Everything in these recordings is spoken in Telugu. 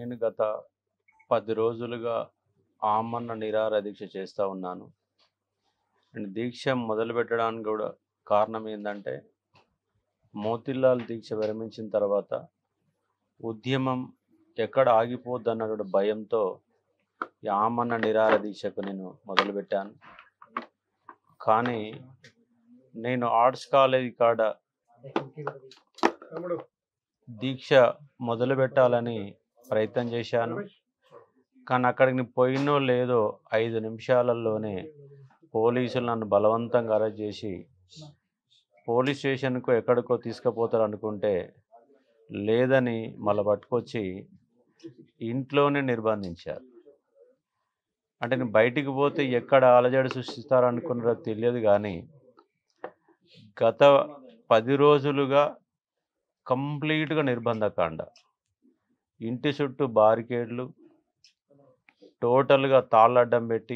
నేను గత 10 రోజులుగా ఆమరణ నిరాహార దీక్ష చేస్తా ఉన్నాను. నేను దీక్ష మొదలుపెట్టడానికి కూడా కారణం ఏందంటే, మోతీలాల్ దీక్ష విరమించిన తర్వాత ఉద్యమం ఎక్కడ ఆగిపోద్దన్నటువంటి భయంతో ఈ ఆమరణ నిరాహార దీక్షకు నేను మొదలుపెట్టాను. కానీ నేను ఆర్ట్స్ కాలేజీ కాడ దీక్ష మొదలుపెట్టాలని ప్రయత్నం చేశాను. కానీ అక్కడికి పోయినో లేదో 5 నిమిషాలలోనే పోలీసులు నన్ను బలవంతంగా అరెస్ట్ చేసి పోలీస్ స్టేషన్కు ఎక్కడికో తీసుకుపోతారు అనుకుంటే లేదని మళ్ళీ పట్టుకొచ్చి ఇంట్లోనే నిర్బంధించారు. అంటే నేను బయటికి పోతే ఎక్కడ అలజడి సృష్టిస్తారనుకున్నారో తెలియదు, కానీ గత 10 రోజులుగా కంప్లీట్గా నిర్బంధకాండ. ఇంటి చుట్టూ బారికేడ్లు, టోటల్గా తాళ్ళడ్డం పెట్టి,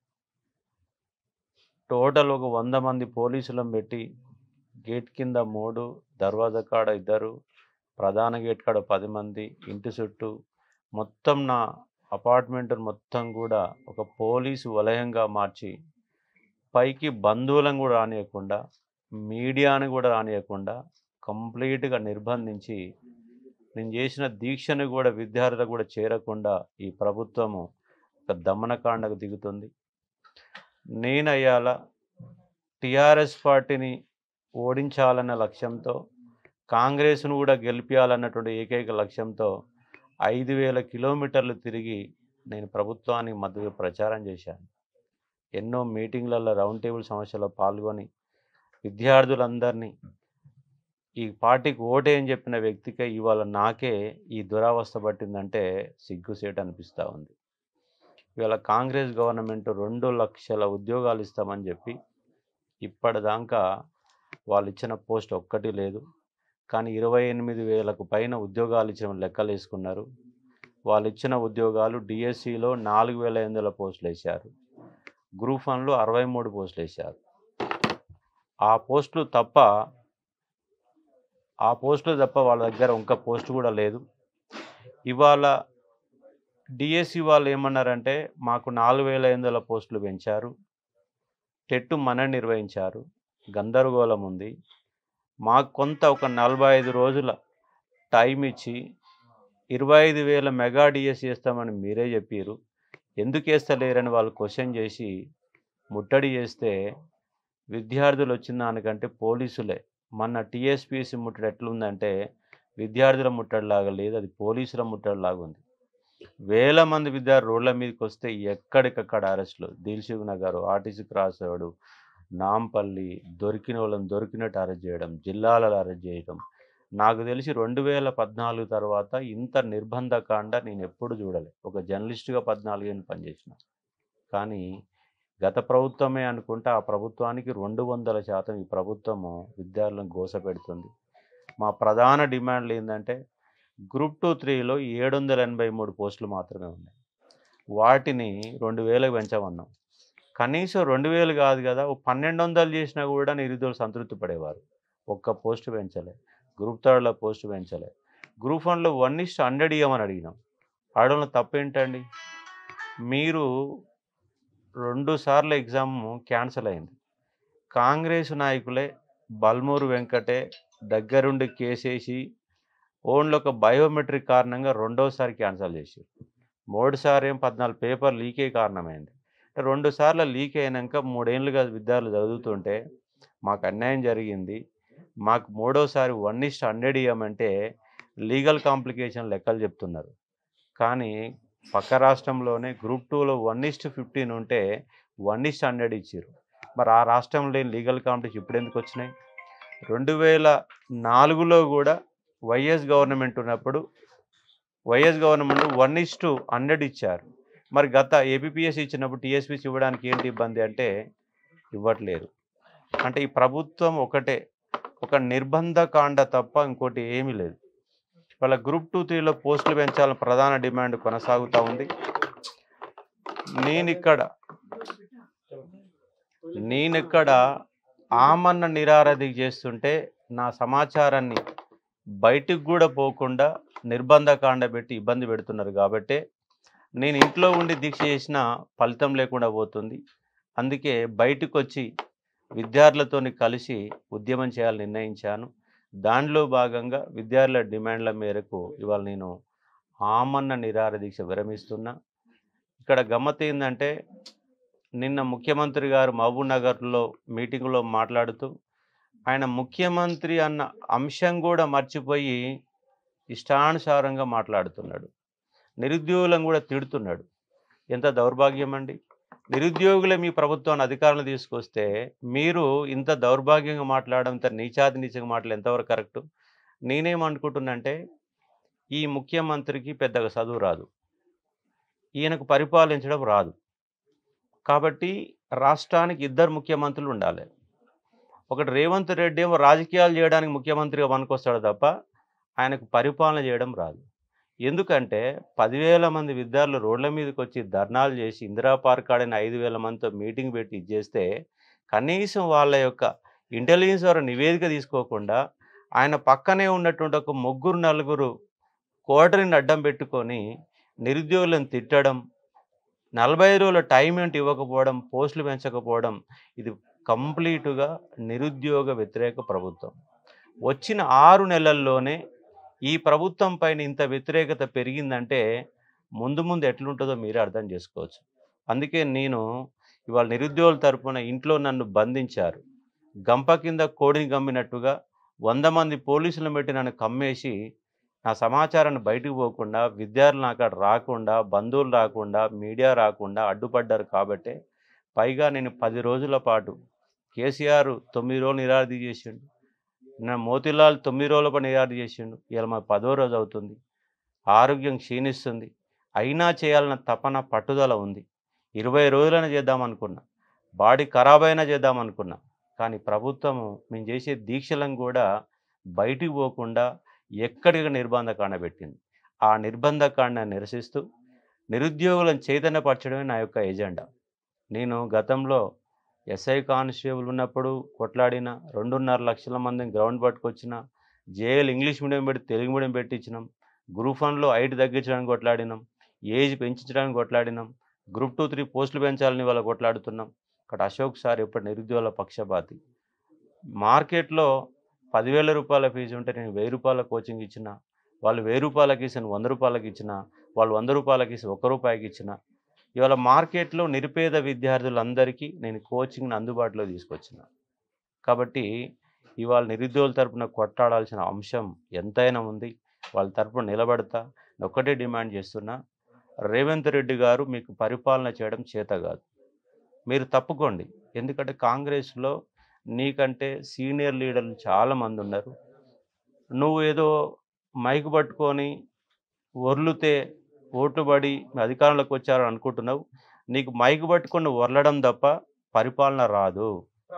టోటల్ ఒక 100 మంది పోలీసులను పెట్టి, గేట్ కింద 3, దర్వాజా కాడ 2, ప్రధాన గేట్ కాడ 10 మంది, ఇంటి చుట్టూ మొత్తం నా అపార్ట్మెంట్ మొత్తం కూడా ఒక పోలీసు వలయంగా మార్చి, పైకి బంధువులను కూడా రానియకుండా, మీడియాని కూడా రానియకుండా కంప్లీట్గా నిర్బంధించి, నేను చేసిన దీక్షను కూడా విద్యార్థులకు కూడా చేరకుండా ఈ ప్రభుత్వము ఒక దమనకాండకు దిగుతుంది. నేను అయ్యాల టీఆర్ఎస్ పార్టీని ఓడించాలన్న లక్ష్యంతో, కాంగ్రెస్ను కూడా గెలిపించాలన్నటువంటి ఏకైక లక్ష్యంతో 5,000 కిలోమీటర్లు తిరిగి నేను ప్రభుత్వానికి మద్దతు ప్రచారం చేశాను. ఎన్నో మీటింగ్లలో రౌండ్ టేబుల్ సమస్యలో పాల్గొని విద్యార్థులందరినీ ఈ పార్టీకి ఓటేయని చెప్పిన వ్యక్తికే ఇవాళ నాకే ఈ దురావస్థ పట్టిందంటే సిగ్గుసేటు అనిపిస్తూ ఉంది. ఇవాళ కాంగ్రెస్ గవర్నమెంట్ 2 లక్షల ఉద్యోగాలు ఇస్తామని చెప్పి ఇప్పటిదాకా వాళ్ళు ఇచ్చిన పోస్ట్ ఒక్కటి లేదు. కానీ 28,000కు పైన ఉద్యోగాలు ఇచ్చిన లెక్కలు వేసుకున్నారు. వాళ్ళు ఇచ్చిన ఉద్యోగాలు డిఎస్సిలో 4,800 పోస్టులు వేశారు, గ్రూప్ 1లో 63 పోస్టులు వేశారు. ఆ పోస్టులు తప్ప వాళ్ళ దగ్గర ఇంకా పోస్ట్ కూడా లేదు. ఇవాళ డిఎస్సి వాళ్ళు ఏమన్నారంటే, మాకు 4,500 పోస్టులు పెంచారు, టెట్ మన నిర్వహించారు, గందరగోళం ఉంది, మాకు కొంత ఒక 45 రోజుల టైం ఇచ్చి 25,000 మెగా డిఎస్సి వేస్తామని మీరే చెప్పారు, ఎందుకు వేస్తలేరని వాళ్ళు క్వశ్చన్ చేసి ముట్టడి చేస్తే, విద్యార్థులు వచ్చిన దానికంటే పోలీసులే. మొన్న టీఎస్పీఎస్సీ ముట్టడి ఎట్లుందంటే విద్యార్థుల ముట్టడిలాగా లేదు, అది పోలీసుల ముట్టడిలాగా ఉంది. వేల మంది విద్యార్థులు రోడ్ల మీదకి వస్తే ఎక్కడికక్కడ అరెస్టులు. Dilsukhnagar, RTC cross road, Nampally, దొరికిన వాళ్ళని దొరికినట్టు అరెస్ట్ చేయడం, జిల్లాలలో అరెస్ట్ చేయడం. నాకు తెలిసి 2014 తర్వాత ఇంత నిర్బంధకాండ నేను ఎప్పుడు చూడలే. ఒక జర్నలిస్టుగా 14 ఏళ్ళు పనిచేసిన. కానీ గత ప్రభుత్వమే అనుకుంటే ఆ ప్రభుత్వానికి 200% ఈ ప్రభుత్వము విద్యార్థులను గోసపెడుతుంది. మా ప్రధాన డిమాండ్లు ఏంటంటే, గ్రూప్ 2, 3లో 783 పోస్టులు మాత్రమే ఉన్నాయి, వాటిని 2,000కు పెంచమన్నాం. కనీసం 2,000 కాదు కదా, 1,200 చేసినా కూడా నిరుద్యోగులు సంతృప్తి పడేవారు. ఒక్క పోస్టు పెంచలే. గ్రూప్ 3లో పోస్టు పెంచలే. గ్రూప్ 1లో 1:100 ఇవ్వమని అడిగినాం. అడగడంలో తప్పేంటండి? మీరు 2 సార్లు ఎగ్జామ్ క్యాన్సిల్ అయింది. కాంగ్రెస్ నాయకులే బల్మూరు వెంకటే దగ్గరుండి కేసేసి ఓన్లీ ఒక బయోమెట్రిక్ కారణంగా 2వసారి క్యాన్సిల్ చేశారు. 3సారి ఏం 14 పేపర్ లీకే కారణమైంది. 2 సార్లు లీక్ అయినాక 3 ఏళ్ళుగా విద్యార్థులు చదువుతుంటే మాకు అన్యాయం జరిగింది, మాకు 3వసారి 1:100 ఇవ్వమంటే లీగల్ కాంప్లికేషన్ లెక్కలు చెప్తున్నారు. కానీ పక్క రాష్ట్రంలోనే గ్రూప్ 2లో 1:15 ఉంటే 1:100 ఇచ్చారు. మరి ఆ రాష్ట్రంలో లేని లీగల్ కాంప్లికేషన్ ఇప్పుడు ఎందుకు వచ్చినాయి? 2004లో కూడా వైఎస్ గవర్నమెంట్ ఉన్నప్పుడు వైఎస్ గవర్నమెంట్ 1:100 ఇచ్చారు. మరి గత ఏపీపీఎస్ ఇచ్చినప్పుడు టీఎస్పీసీ ఇవ్వడానికి ఏంటి ఇబ్బంది అంటే ఇవ్వట్లేదు. అంటే ఈ ప్రభుత్వం ఒకటే, ఒక నిర్బంధకాండ తప్ప ఇంకోటి ఏమీ లేదు. వాళ్ళ గ్రూప్ 2, 3లో పోస్టులు పెంచాలని ప్రధాన డిమాండ్ కొనసాగుతూ ఉంది. నేనిక్కడ ఆమరణ నిరాహార దీక్ష చేస్తుంటే నా సమాచారాన్ని బయటికి కూడా పోకుండా నిర్బంధకాండ పెట్టి ఇబ్బంది పెడుతున్నారు కాబట్టే నేను ఇంట్లో ఉండి దీక్ష చేసినా ఫలితం లేకుండా పోతుంది. అందుకే బయటకొచ్చి విద్యార్థులతోని కలిసి ఉద్యమం చేయాలని నిర్ణయించాను. దానిలో భాగంగా విద్యార్థుల డిమాండ్ల మేరకు ఇవాళ నేను ఆమరణ నిరాహార దీక్ష విరమిస్తున్నా. ఇక్కడ గమ్మత్తేందంటే నిన్న ముఖ్యమంత్రి గారు మహబూబ్‌నగర్‌లో మీటింగ్‌లో మాట్లాడుతూ ఆయన ముఖ్యమంత్రి అన్న అంశం కూడా మర్చిపోయి ఇష్టానుసారంగా మాట్లాడుతున్నాడు. నిరుద్యోగులను కూడా తిడుతున్నాడు. ఎంత దౌర్భాగ్యం అండి. నిరుద్యోగులే మీ ప్రభుత్వాన్ని అధికారంలో తీసుకొస్తే మీరు ఇంత దౌర్భాగ్యంగా మాట్లాడడం, ఇంత నీచాతి నీచంగా మాట్లాడడం ఎంతవరకు కరెక్టు? నేనేమనుకుంటున్నానంటే ఈ ముఖ్యమంత్రికి పెద్దగా చదువు రాదు. ఈయనకు పరిపాలించడం రాదు. కాబట్టి రాష్ట్రానికి ఇద్దరు ముఖ్యమంత్రులు ఉండాలి. ఒకటి రేవంత్ రెడ్డి ఏమో రాజకీయాలు చేయడానికి ముఖ్యమంత్రిగా పనికొస్తాడు తప్ప ఆయనకు పరిపాలన చేయడం రాదు. ఎందుకంటే 10,000 మంది విద్యార్థులు రోడ్ల మీదకొచ్చి ధర్నాలు చేసి ఇందిరా పార్క్ కాడని 5,000 మందితో మీటింగ్ పెట్టి ఇది చేస్తే కనీసం వాళ్ళ యొక్క ఇంటెలిజెన్స్ వారు నివేదిక తీసుకోకుండా ఆయన పక్కనే ఉన్నటువంటి ఒక ముగ్గురు నలుగురు కోటరీని అడ్డం పెట్టుకొని నిరుద్యోగులను తిట్టడం, 40 రోజుల టైం ఏంటి ఇవ్వకపోవడం, పోస్టులు పెంచకపోవడం ఇది కంప్లీట్‌గా నిరుద్యోగ వ్యతిరేక ప్రభుత్వం. వచ్చిన 6 నెలల్లోనే ఈ ప్రభుత్వం పైన ఇంత వ్యతిరేకత పెరిగిందంటే ముందు ముందు ఎట్లుంటుందో మీరే అర్థం చేసుకోవచ్చు. అందుకే నేను ఇవాళ నిరుద్యోగుల తరపున ఇంట్లో నన్ను బంధించారు. గంప కింద కోడిని గమ్మినట్టుగా 100 మంది పోలీసులను పెట్టి నన్ను కమ్మేసి నా సమాచారాన్ని బయటకు పోకుండా, విద్యార్థులు నా కాడ రాకుండా, బంధువులు రాకుండా, మీడియా రాకుండా అడ్డుపడ్డారు కాబట్టే పైగా నేను 10 రోజుల పాటు కేసీఆర్ 9 రోజులు నిరాహార దీక్ష చేసిండు. మోతీలాల్ 9 రోజుల పాటు నిరాహార దీక్ష చేసిండు. ఇవాళ మాకు 10వ రోజు అవుతుంది. ఆరోగ్యం క్షీణిస్తుంది. అయినా చేయాలన్న తపన, పట్టుదల ఉంది. 20 రోజులైనా చేద్దామనుకున్నా. బాడీ ఖరాబైనా చేద్దామనుకున్నా. కానీ ప్రభుత్వము మేము చేసే దీక్షలను కూడా బయటికి పోకుండా ఎక్కడికి నిర్బంధకాండ పెట్టింది. ఆ నిర్బంధకాండను నిరసిస్తూ నిరుద్యోగులను చైతన్యపరచడమే నా యొక్క ఎజెండా. నేను గతంలో ఎస్ఐ కానిస్టేబుల్ ఉన్నప్పుడు కొట్లాడిన, 2.5 లక్షల మందిని గ్రౌండ్ పట్టుకొచ్చిన, జేఏలు ఇంగ్లీష్ మీడియం పెట్టి తెలుగు మీడియం పెట్టించినాం. గ్రూప్ 1లో హైట్ తగ్గించడానికి కొట్లాడినాం. ఏజ్ పెంచించడానికి కొట్లాడినాం. గ్రూప్ 2, 3 పోస్టులు పెంచాలని ఇవాళ కొట్లాడుతున్నాం. ఇక్కడ అశోక్ సార్ ఎప్పుడు నిరుద్యోగుల పక్షపాతి. మార్కెట్‌లో రూ. 10,000 ఫీజు ఉంటే నేను రూ. 1,000 కోచింగ్ ఇచ్చిన. వాళ్ళు రూ. 1,000కి ఇస్తే నేను రూ. 100కి ఇచ్చిన. వాళ్ళు రూ. 100కి ఇస్తే రూ. 1 ఇచ్చిన. ఇవాళ మార్కెట్‌లో నిరుపేద విద్యార్థులందరికీ నేను కోచింగ్‌ని అందుబాటులో తీసుకొచ్చిన. కాబట్టి ఇవాళ నిరుద్యోగుల తరపున కొట్లాడాల్సిన అంశం ఎంతైనా ఉంది. వాళ్ళ తరపున నిలబడతా. ఒక్కటే డిమాండ్ చేస్తున్నా. రేవంత్ రెడ్డి గారు మీకు పరిపాలన చేయడం చేతగాదు. మీరు తప్పుకోండి. ఎందుకంటే కాంగ్రెస్‌లో నీకంటే సీనియర్ లీడర్లు చాలామంది ఉన్నారు. నువ్వు ఏదో మైక్ పట్టుకొని ఒర్లుతే ఓట్లు పడి అధికారంలోకి వచ్చారని అనుకుంటున్నావు. నీకు మైక్ పట్టుకొని నువ్వు ఒర్లడం తప్ప పరిపాలన రాదు.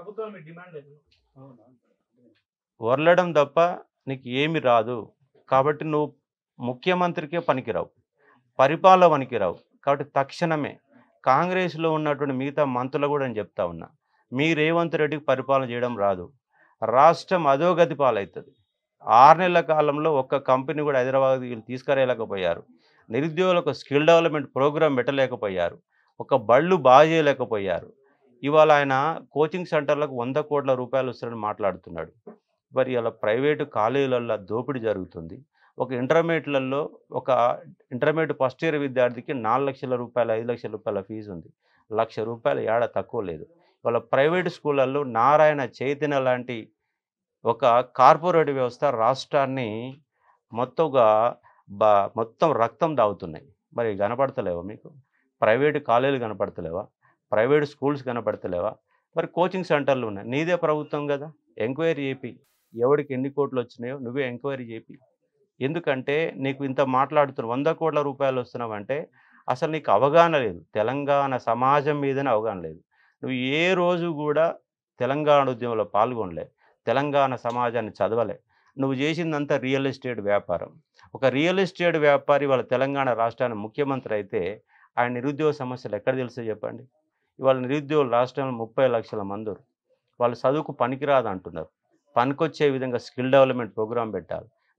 ఒర్లడం తప్ప నీకు ఏమి రాదు. కాబట్టి నువ్వు ముఖ్యమంత్రికే పనికిరావు. పరిపాలన పనికిరావు. కాబట్టి తక్షణమే కాంగ్రెస్‌లో ఉన్నటువంటి మిగతా మంత్రులు కూడా నేను చెప్తా ఉన్నా. మీ రేవంత్ రెడ్డికి పరిపాలన చేయడం రాదు. రాష్ట్రం అధోగతి పాలవుతది. 6 నెలల కాలంలో ఒక్క కంపెనీ కూడా హైదరాబాద్‌కి వీళ్ళు తీసుకురాలేకపోయారు. నిరుద్యోగులకు స్కిల్ డెవలప్‌మెంట్ ప్రోగ్రామ్ పెట్టలేకపోయారు. ఒక బళ్ళు బాగు చేయలేకపోయారు. ఇవాళ ఆయన కోచింగ్ సెంటర్‌లకు 100 కోట్ల రూపాయలు వస్తాయని మాట్లాడుతున్నాడు. మరి ఇలా ప్రైవేటు కాలేజీలల్లో దోపిడీ జరుగుతుంది. ఒక ఇంటర్మీడియేట్ ఫస్ట్ ఇయర్ విద్యార్థికి రూ. 4,00,000 రూ. 5,00,000 ఫీజు ఉంది. రూ. 1,00,000 ఏడ తక్కువ లేదు. వాళ్ళ ప్రైవేట్ స్కూళ్ళల్లో నారాయణ చైతన్య లాంటి ఒక కార్పొరేట్ వ్యవస్థ రాష్ట్రాన్ని మొత్తంగా మొత్తం రక్తం తాగుతున్నాయి. మరి కనపడతలేవా మీకు? ప్రైవేటు కాలేజీలు కనపడతలేవా? Private schools కనపడతలేవా? మరి కోచింగ్ సెంటర్లు ఉన్నాయి. నీదే ప్రభుత్వం కదా! ఎంక్వైరీ చేపి. ఎవడికి ఎన్ని కోట్లు వచ్చినాయో నువ్వే ఎంక్వైరీ చేపి. ఎందుకంటే నీకు ఇంత మాట్లాడుతున్నావు 100 కోట్ల రూపాయలు వస్తున్నావంటే అసలు నీకు అవగాహన లేదు. తెలంగాణ సమాజం మీదనే అవగాహన లేదు. నువ్వు ఏ రోజు కూడా తెలంగాణ ఉద్యమంలో పాల్గొనలే. తెలంగాణ సమాజాన్ని చదవలే. నువ్వు చేసిందంతా రియల్ ఎస్టేట్ వ్యాపారం. ఒక రియల్ ఎస్టేట్ వ్యాపారి ఇవాళ తెలంగాణ రాష్ట్రానికి ముఖ్యమంత్రి అయితే ఆయన నిరుద్యోగ సమస్యలు ఎక్కడ తెలుస్తాయో చెప్పండి? ఇవాళ నిరుద్యోగులు రాష్ట్రంలో 30 లక్షల మంది ఉన్నారు. వాళ్ళు చదువుకు పనికిరాదు అంటున్నారు. పనికొచ్చే విధంగా స్కిల్ డెవలప్‌మెంట్ ప్రోగ్రామ్ పెట్టాలి.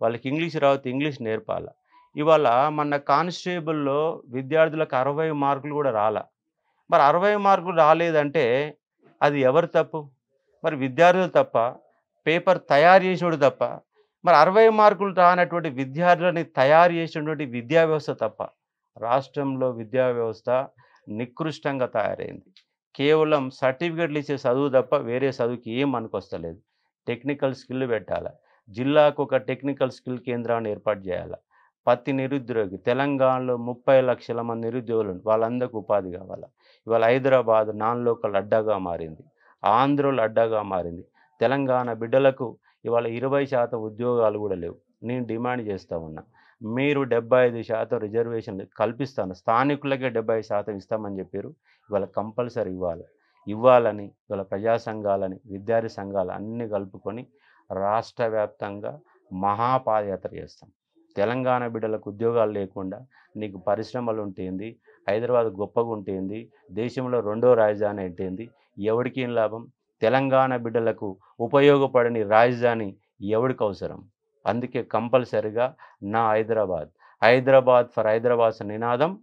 వాళ్ళకి ఇంగ్లీష్ రాకపోతే ఇంగ్లీష్ నేర్పాల. ఇవాళ మన కానిస్టేబుల్‌లో విద్యార్థులకు 60 మార్కులు కూడా రాలా. మరి 60 మార్కులు రాలేదంటే అది ఎవరి తప్పు? మరి విద్యార్థులు తప్ప? పేపర్ తయారు చేసినోడు తప్ప? మరి 60 మార్కులు రానటువంటి విద్యార్థులని తయారు చేసినటువంటి విద్యా వ్యవస్థ తప్ప? రాష్ట్రంలో విద్యా వ్యవస్థ నికృష్టంగా తయారైంది. కేవలం సర్టిఫికేట్లు ఇచ్చే చదువు తప్ప వేరే చదువుకి ఏం పనికొస్తలేదు. టెక్నికల్ స్కిల్ పెట్టాల. జిల్లాకు ఒక టెక్నికల్ స్కిల్ కేంద్రాన్ని ఏర్పాటు చేయాల. ప్రతి నిరుద్యోగి తెలంగాణలో 30 లక్షల మంది నిరుద్యోగులు వాళ్ళందరికీ ఉపాధి కావాల. ఇవాళ హైదరాబాద్ నాన్ లోకల్ అడ్డాగా మారింది. ఆంధ్రోలు అడ్డాగా మారింది. తెలంగాణ బిడ్డలకు ఇవాళ 20% ఉద్యోగాలు కూడా లేవు. నేను డిమాండ్ చేస్తా ఉన్నా. మీరు 75% రిజర్వేషన్లు కల్పిస్తాను. స్థానికులకే 75% ఇస్తామని చెప్పారు. ఇవాళ కంపల్సరీ ఇవ్వాలి. ఇవ్వాలని ఇవాళ ప్రజా సంఘాలని, విద్యార్థి సంఘాలు అన్నీ కలుపుకొని రాష్ట్ర వ్యాప్తంగా మహాపాదయాత్ర చేస్తాం. తెలంగాణ బిడ్డలకు ఉద్యోగాలు లేకుండా నీకు పరిశ్రమలు ఉంటేంది, హైదరాబాద్ గొప్పగా ఉంటేంది, దేశంలో రెండో రాజధాని ఏంటేంది, ఎవడికి ఏం లాభం? తెలంగాణ బిడ్డలకు ఉపయోగపడని రాజధాని ఎవడికి అవసరం? అందుకే కంపల్సరిగా నా హైదరాబాద్, హైదరాబాద్ ఫర్ హైదరాబాద్ నినాదం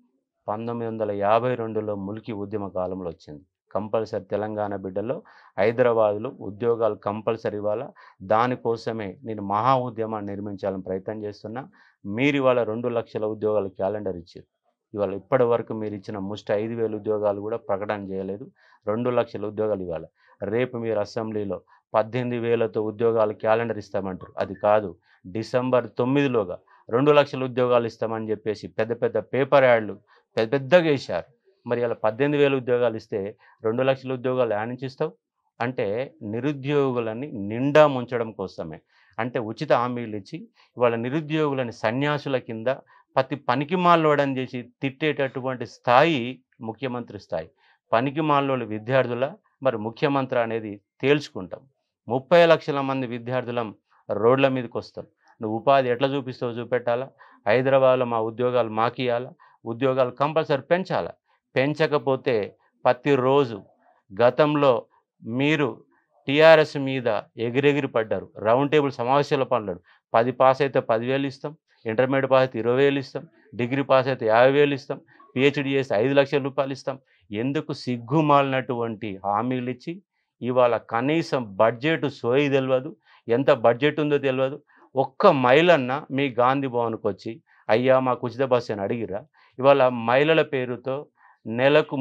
1952లో ములికి ఉద్యమ కాలంలో వచ్చింది. కంపల్సరీ తెలంగాణ బిడ్డల్లో హైదరాబాద్లో ఉద్యోగాలు కంపల్సరీ ఇవ్వాలా. దానికోసమే నేను మహా ఉద్యమాన్ని నిర్మించాలని ప్రయత్నం చేస్తున్నా. మీరు ఇవాళ 2 లక్షల ఉద్యోగాల క్యాలెండర్ ఇచ్చారు. ఇవాళ ఇప్పటి వరకు మీరు ఇచ్చిన ముష్టి 5,000 ఉద్యోగాలు కూడా ప్రకటన చేయలేదు. 2 లక్షల ఉద్యోగాలు ఇవ్వాలి. రేపు మీరు అసెంబ్లీలో 18,000తో ఉద్యోగాలు క్యాలెండర్ ఇస్తామంటారు. అది కాదు. డిసెంబర్ 9లోగా 2 లక్షల ఉద్యోగాలు ఇస్తామని చెప్పేసి పెద్ద పెద్ద పేపర్ యాడ్లు పెద్దగా వేశారు. మరి ఇలా 18,000 ఉద్యోగాలు ఇస్తే 2 లక్షల ఉద్యోగాలు యాడ నుంచి ఇస్తావు? అంటే నిరుద్యోగులని నిండా ముంచడం కోసమే. అంటే ఉచిత హామీలు ఇచ్చి ఇవాళ నిరుద్యోగులని సన్యాసుల కింద ప్రతి పనికిమాలోడని చేసి తిట్టేటటువంటి స్థాయి ముఖ్యమంత్రి స్థాయి. పనికిమాలోళ్ళు విద్యార్థుల మరి ముఖ్యమంత్రి అనేది తేల్చుకుంటాం. 30 లక్షల మంది విద్యార్థులం రోడ్ల మీదకి వస్తాం. నువ్వు ఉపాధి ఎట్లా చూపిస్తావో చూపెట్టాలా. హైదరాబాద్లో మా ఉద్యోగాలు మాకియాలా. ఉద్యోగాలు కంపల్సరీ పెంచాలా. పెంచకపోతే ప్రతిరోజు గతంలో మీరు టీఆర్ఎస్ మీద ఎగిరెగిరి పడ్డారు. రౌండ్ టేబుల్ సమావేశాలు పడ్డారు. 10 పాస్ అయితే 10,000 ఇస్తాం. ఇంటర్మీడియట్ పాస్ అయితే 20,000 ఇస్తాం. డిగ్రీ పాస్ అయితే 50,000 ఇస్తాం. పిహెచ్డీ చేస్తే 5 లక్షల రూపాయలు ఇస్తాం. ఎందుకు సిగ్గుమాలినటువంటి హామీలు ఇచ్చి ఇవాళ కనీసం బడ్జెట్ సోయి తెలియదు. ఎంత బడ్జెట్ ఉందో తెలియదు. ఒక్క మైలన్న మీ గాంధీ భవన్కి వచ్చి అయ్యా మాకు ఉచిత బస్సు అని అడిగిరా? ఇవాళ మహిళల పేరుతో నెలకు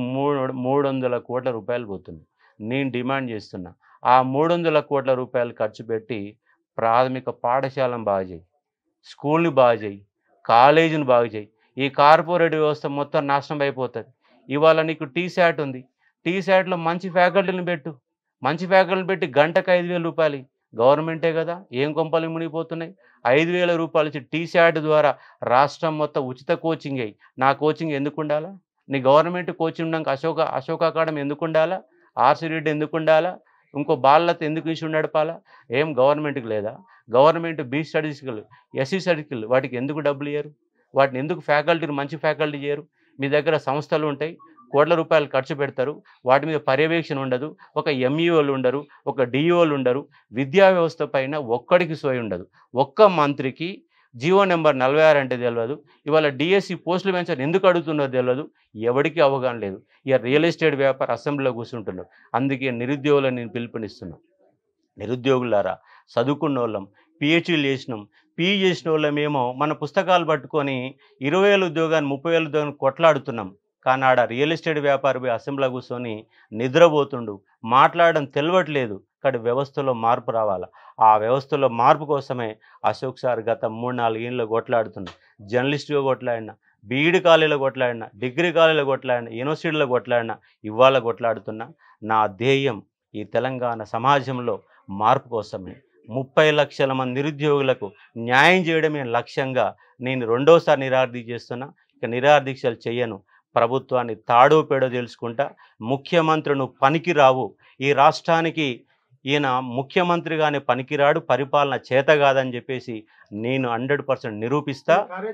300 కోట్ల రూపాయలు పోతుంది. నేను డిమాండ్ చేస్తున్నా. ఆ 300 కోట్ల రూపాయలు ఖర్చు పెట్టి ప్రాథమిక పాఠశాలను బాగు చేయి, స్కూల్ని బాగు చేయి, కాలేజీని బాగు చేయి. ఈ కార్పొరేట్ వ్యవస్థ మొత్తం నాశనం అయిపోతుంది. ఇవాళ నీకు టీశాట్ ఉంది. టీశాట్లో మంచి ఫ్యాకల్టీని పెట్టు. మంచి ఫ్యాకల్టీని పెట్టి గంటకు 5,000 రూపాయలు గవర్నమెంటే కదా. ఏం కొంపలు మునిగిపోతున్నాయి? 5,000 రూపాయలు ఇచ్చి టీశాట్ ద్వారా రాష్ట్రం మొత్తం ఉచిత కోచింగ్ అయ్యి నా కోచింగ్ ఎందుకు ఉండాలా? నీ గవర్నమెంట్ కోచింగ్ ఉన్నాక అశోక అకాడమీ ఎందుకు ఉండాలా? ఆర్సీ రెడ్డి ఎందుకు ఉండాలా? ఇంకో బాలలతో ఎందుకు ఇష్యూ నడపాలా? ఏం గవర్నమెంట్కి లేదా? గవర్నమెంట్ బీ స్టడీస్కి, ఎస్సీ స్టడీస్కి వాటికి ఎందుకు డబ్బులు ఇయ్యరు? వాటిని ఎందుకు ఫ్యాకల్టీని మంచి ఫ్యాకల్టీ చేయరు? మీ దగ్గర సంస్థలు ఉంటాయి, కోట్ల రూపాయలు ఖర్చు పెడతారు. వాటి మీద పర్యవేక్షణ ఉండదు. ఒక ఎంఈఓలు ఉండరు, ఒక డిఈఓలు ఉండరు. విద్యా వ్యవస్థ పైన ఒక్కడికి సోయి ఉండదు. ఒక్క మంత్రికి జీవో నెంబర్ 46 అంటే తెలియదు. ఇవాళ డిఎస్సి పోస్టులు పెంచాలని ఎందుకు అడుగుతున్నారో తెలియదు. ఎవరికి అవగాహన లేదు. ఇక రియల్ ఎస్టేట్ వ్యాపార అసెంబ్లీలో కూర్చుంటున్నారు. అందుకే నిరుద్యోగులను నేను పిలుపునిస్తున్నాను. నిరుద్యోగులారా, చదువుకున్నోళ్ళం, పిహెచ్డీలు చేసినాం. పీజీ చేసిన వాళ్ళమేమో మన పుస్తకాలు పట్టుకొని 20,000 ఉద్యోగాన్ని 30,000 ఉద్యోగాన్ని కొట్లాడుతున్నాం. కానీ ఆడ రియల్ ఎస్టేట్ వ్యాపారి పోయి అసెంబ్లీలో కూర్చొని నిద్రపోతుండు. మాట్లాడడం తెలియట్లేదు. కానీ వ్యవస్థలో మార్పు రావాలి. ఆ వ్యవస్థలో మార్పు కోసమే అశోక్ సార్ గత 3-4 ఏళ్ళు కొట్లాడుతున్నాడు. జర్నలిస్టుగా కొట్లాడినా, బీఈడి కాలేజీలో కొట్లాడినా, డిగ్రీ కాలేజీలో కొట్లాడినా, యూనివర్సిటీలో కొట్లాడినా, ఇవాళ కొట్లాడుతున్నా. నా ధ్యేయం ఈ తెలంగాణ సమాజంలో మార్పు కోసమే. 30 లక్షల మంది నిరుద్యోగులకు న్యాయం చేయడమే లక్ష్యంగా నేను రెండోసారి నిరాదీక్ష చేస్తున్నా. ఇక నిరాదీక్షలు చెయ్యను. ప్రభుత్వాన్ని తాడో పేడో తెలుసుకుంటా. ముఖ్యమంత్రి నువ్వు పనికిరావు. ఈ రాష్ట్రానికి ఈయన ముఖ్యమంత్రిగానే పనికిరాడు, పరిపాలన చేత కాదని చెప్పేసి నేను 100% నిరూపిస్తా.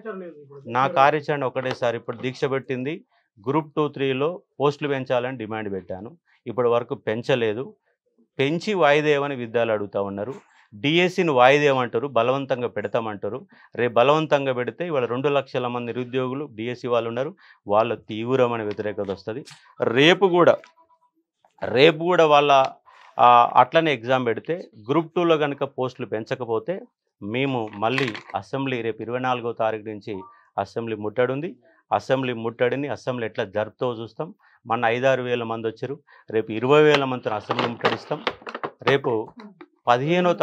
నా కార్యాచరణ ఒకటేసారి ఇప్పుడు దీక్ష పెట్టింది. గ్రూప్ 2-3లో పోస్టులు పెంచాలని డిమాండ్ పెట్టాను. ఇప్పటి వరకు పెంచలేదు. పెంచి వాయిదా ఏమని విద్యాలు అడుగుతూ ఉన్నారు. డిఎస్సిని వాయిదేయమంటారు, బలవంతంగా పెడతామంటారు. రేపు బలవంతంగా పెడితే ఇవాళ 2,00,000 మంది నిరుద్యోగులు డిఎస్సి వాళ్ళు ఉన్నారు. వాళ్ళ తీవ్రమైన వ్యతిరేకత వస్తది. రేపు గూడా వాళ్ళ అట్లనే ఎగ్జామ్ పెడితే గ్రూప్ 2లో గనుక పోస్టులు పెంచకపోతే మేము మళ్ళీ అసెంబ్లీ రేపు 24వ తారీఖు నుంచి అసెంబ్లీ ముట్టడుంది. అసెంబ్లీ ముట్టడిని అసెంబ్లీ ఎట్లా జరుపుతో చూస్తాం. మొన్న 5,000-6,000 మంది వచ్చారు. రేపు 20,000 మందితో అసెంబ్లీ ముట్టడిస్తాం. రేపు 15వ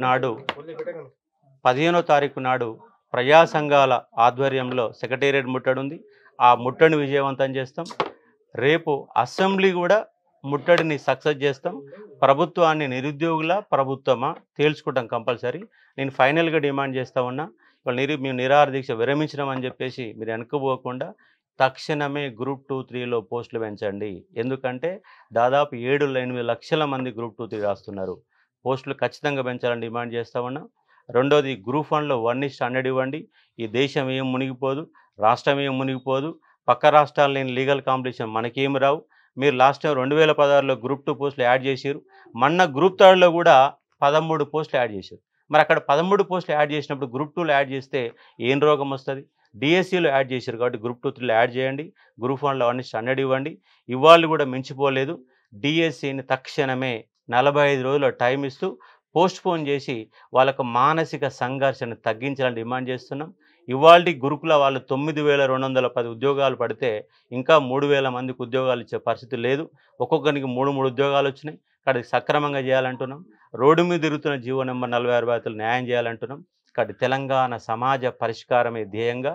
తారీఖు నాడు ప్రజా సంఘాల ఆధ్వర్యంలో సెక్రటేరియట్ ముట్టడుంది. ఆ ముట్టడిని విజయవంతం చేస్తాం. రేపు అసెంబ్లీ కూడా ముట్టడిని సక్సెస్ చేస్తాం. ప్రభుత్వాన్ని నిరుద్యోగుల ప్రభుత్వమా తేల్చుకుంటాం కంపల్సరీ. నేను ఫైనల్గా డిమాండ్ చేస్తా ఉన్నా, మేము నిరాహార దీక్ష విరమించినామని చెప్పేసి మీరు వెనక్కిపోకుండా తక్షణమే గ్రూప్ 2, 3లో పోస్టులు పెంచండి. ఎందుకంటే దాదాపు 7-8 లక్షల మంది గ్రూప్ 2, 3 రాస్తున్నారు. పోస్టులు ఖచ్చితంగా పెంచాలని డిమాండ్ చేస్తా ఉన్నా. రెండోది గ్రూప్ 1లో 1:100 ఇవ్వండి. ఈ దేశం ఏం మునిగిపోదు, రాష్ట్రం ఏం మునిగిపోదు. పక్క రాష్ట్రాలు లేని లీగల్ కాంపిటీషన్ మనకేమి రావు. మీరు లాస్ట్ టైం 2016లో గ్రూప్ 2 పోస్టులు యాడ్ చేసిరు. మొన్న గ్రూప్ 3లో కూడా 13 పోస్టులు యాడ్ చేశారు. మరి అక్కడ 13 పోస్టులు యాడ్ చేసినప్పుడు గ్రూప్ 2లో యాడ్ చేస్తే ఏం రోగం వస్తుంది? డిఎస్సిలో యాడ్ చేశారు కాబట్టి గ్రూప్ 2, 3లో యాడ్ చేయండి. గ్రూప్ 1లో 1:100 ఇవ్వండి. ఇవాళ కూడా మించిపోలేదు. డిఎస్సిని తక్షణమే 45 రోజుల టైం ఇస్తూ పోస్ట్పోన్ చేసి వాళ్ళకు మానసిక సంఘర్షణ తగ్గించాలని డిమాండ్ చేస్తున్నాం. ఇవాల్టి గురుకుల వాళ్ళు 9,210 ఉద్యోగాలు పడితే ఇంకా 3,000 మందికి ఉద్యోగాలు ఇచ్చే పరిస్థితి లేదు. ఒక్కొక్కరికి 3 ఉద్యోగాలు వచ్చినాయి. కాబట్టి సక్రమంగా చేయాలంటున్నాం. రోడ్డు మీద తిరుగుతున్న జీవో నెంబర్ 46 బాధితులు న్యాయం చేయాలంటున్నాం. కాబట్టి తెలంగాణ సమాజ పరిష్కారమే ధ్యేయంగా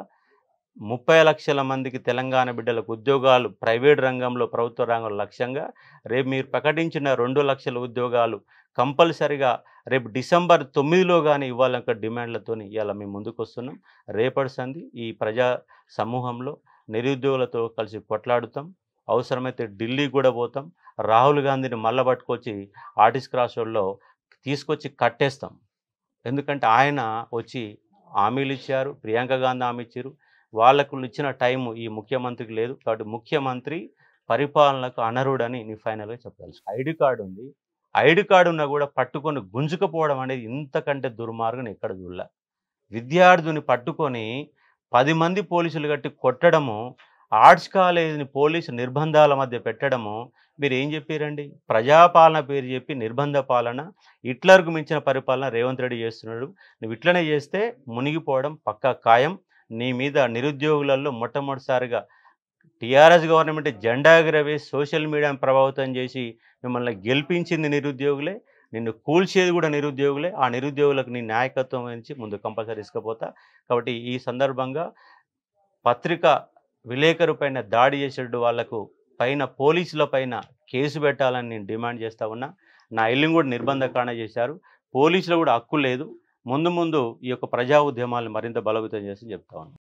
30 లక్షల మందికి తెలంగాణ బిడ్డలకు ఉద్యోగాలు ప్రైవేట్ రంగంలో, ప్రభుత్వ రంగంలో లక్ష్యంగా రేపు మీరు ప్రకటించిన 2 లక్షల ఉద్యోగాలు కంపల్సరిగా రేపు డిసెంబర్ 9లో కానీ ఇవ్వాలన్న డిమాండ్లతోని ఇవాళ మేము ముందుకు వస్తున్నాం. రేపటి సంధి ఈ ప్రజా సమూహంలో నిరుద్యోగులతో కలిసి కొట్లాడుతాం. అవసరమైతే ఢిల్లీకి కూడా పోతాం. రాహుల్ గాంధీని మళ్ళా పట్టుకొచ్చి ఆర్టిస్ట్ క్రాస్ రోడ్లో తీసుకొచ్చి కట్టేస్తాం. ఎందుకంటే ఆయన వచ్చి హామీలు ఇచ్చారు, ప్రియాంక గాంధీ హామీ ఇచ్చారు. వాళ్ళకు ఇచ్చిన టైము ఈ ముఖ్యమంత్రికి లేదు. కాబట్టి ముఖ్యమంత్రి పరిపాలనకు అనర్హుడని నేను ఫైనల్గా చెప్పాల్సి. ఐడి కార్డు ఉంది. ఐడి కార్డు ఉన్నా కూడా పట్టుకొని గుంజుకపోవడం అనేది ఇంతకంటే దుర్మార్గం ఎక్కడ చూడలే. విద్యార్థిని పట్టుకొని 10 మంది పోలీసులు కట్టి కొట్టడము, ఆర్ట్స్ కాలేజీని పోలీసు నిర్బంధాల మధ్య పెట్టడము, మీరు ఏం చెప్పారండి? ప్రజాపాలన పేరు చెప్పి నిర్బంధ పాలన, హిట్లర్కు మించిన పరిపాలన రేవంత్ రెడ్డి చేస్తున్నాడు. నువ్వు ఇట్లనే చేస్తే మునిగిపోవడం పక్కా ఖాయం. నీ మీద నిరుద్యోగులలో మొట్టమొదటిసారిగా టీఆర్ఎస్ గవర్నమెంట్ జెండా ఎగరవేసి సోషల్ మీడియాను ప్రభావితం చేసి మిమ్మల్ని గెలిపించింది నిరుద్యోగులే. నిన్ను కూల్చేది కూడా నిరుద్యోగులే. ఆ నిరుద్యోగులకు నీ నాయకత్వం నుంచి ముందు కంపల్సరీ ఇసుకపోతా. కాబట్టి ఈ సందర్భంగా పత్రికా విలేకరు పైన దాడి చేసేటట్టు వాళ్లకు పైన పోలీసుల పైన కేసు పెట్టాలని నేను డిమాండ్ చేస్తా ఉన్నా. నా ఇల్లుని కూడా నిర్బంధకాండ చేశారు. పోలీసులు కూడా హక్కు లేదు. ముందు ఈ యొక్క ప్రజా ఉద్యమాలను మరింత బలోపేతం చేసి చెప్తా ఉన్నా.